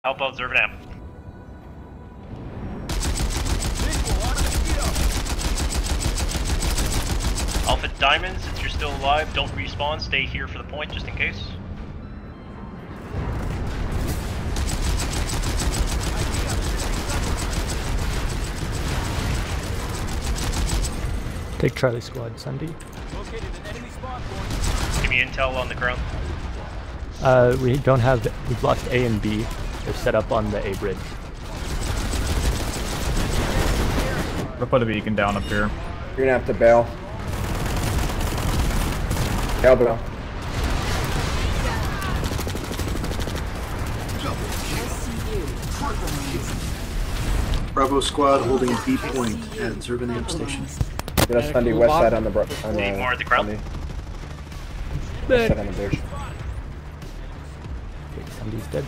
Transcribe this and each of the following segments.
Help out Zervanam. Alpha Diamond, since you're still alive, don't respawn. Stay here for the point, just in case. Take Charlie Squad, Sunday. Give me intel on the ground. We don't have. We've lost A and B. They're set up on the A bridge. We'll put a beacon down up here. You're gonna have to bail. Bail. Bravo squad holding B point at Zervanam station. Get us Sunday west side on the Need more at the ground. West side on the bridge. Okay, Sunday's dead.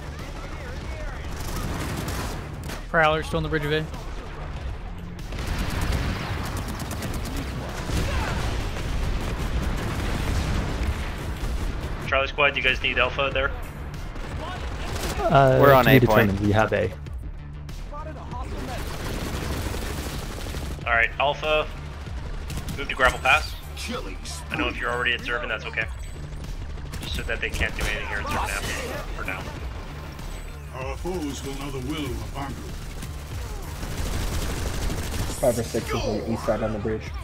Prowler still on the bridge of A. Charlie Squad, do you guys need Alpha there? We're on A point. We have A. Alright, Alpha, move to Gravel Pass. I know if you're already at Zervan, that's okay. Just so that they can't do anything here at Zervan for now. Our foes will know the will of Bangu. 5 or 6 is on the east side on the bridge.